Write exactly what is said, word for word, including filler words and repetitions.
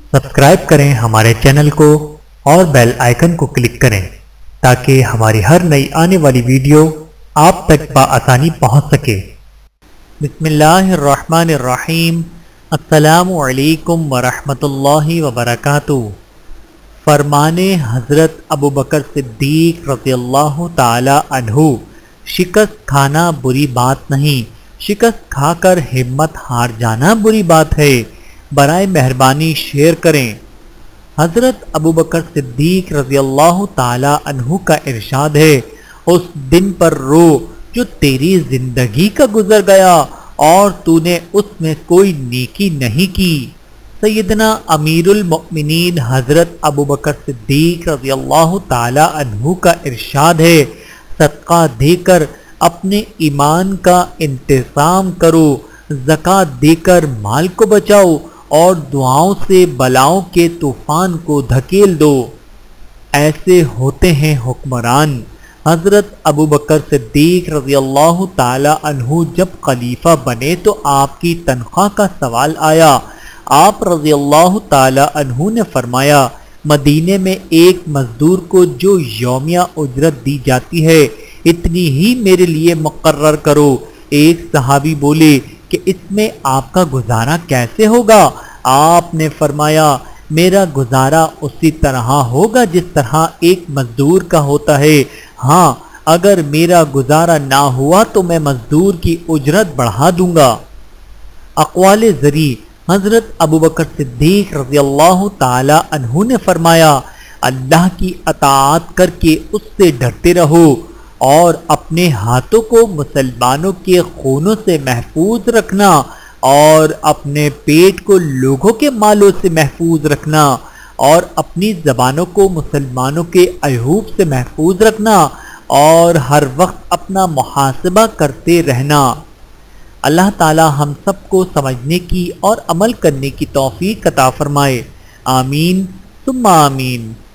Subscribe کریں ہمارے channel کو اور بیل آئیکن کو کلک کریں تاکہ ہماری ہر نئی آنے والی ویڈیو آپ تک بآسانی پہنچ سکے۔ بسم اللہ الرحمن الرحیم۔ السلام علیکم ورحمۃ اللہ وبرکاتہ۔ فرمان حضرت ابوبکر صدیق رضی اللہ تعالی عنہ، شکست کھانا بری بات نہیں، شکست کھا کر ہمت ہار جانا بری بات ہے۔ برائے مہربانی شیئر کریں۔ حضرت ابوبکر صدیق رضی اللہ تعالی عنہ کا ارشاد ہے، اس دن پر رو جو تیری زندگی کا گزر گیا اور تو نے اس میں کوئی نیکی نہیں کی۔ سیدنا امیر المؤمنین حضرت ابوبکر صدیق رضی اللہ تعالی عنہ کا ارشاد ہے، صدقہ دے کر اپنے ایمان کا انتظام کرو، زکوٰۃ دے کر مال کو بچاؤ اور دعاؤں سے بلاؤں کے طوفان کو دھکیل دو۔ ایسے ہوتے ہیں حکمران۔ حضرت ابوبکر صدیق رضی اللہ تعالی عنہ جب خلیفہ بنے تو آپ کی تنخواہ کا سوال آیا۔ آپ رضی اللہ تعالی عنہ نے فرمایا، مدینے میں ایک مزدور کو جو یومیہ اجرت دی جاتی ہے اتنی ہی میرے لیے مقرر کرو۔ ایک صحابی بولے کہ اس میں آپ کا گزارا کیسے ہوگا؟ آپ نے فرمایا، میرا گزارا اسی طرح ہوگا جس طرح ایک مزدور کا ہوتا ہے، ہاں اگر میرا گزارا نہ ہوا تو میں مزدور کی اجرت بڑھا دوں گا۔ اقوال ذری حضرت ابوبکر صدیق رضی اللہ تعالی عنہ نے فرمایا، اللہ کی اطاعت کر کے اس سے ڈرتے رہو اور اپنے ہاتھوں کو مسلمانوں کے خونوں سے محفوظ رکھنا اور اپنے پیٹ کو لوگوں کے مالوں سے محفوظ رکھنا اور اپنی زبانوں کو مسلمانوں کے عیوب سے محفوظ رکھنا اور ہر وقت اپنا محاسبہ کرتے رہنا۔ اللہ تعالی ہم سب کو سمجھنے کی اور عمل کرنے کی توفیق عطا فرمائے۔ آمین ثم آمین۔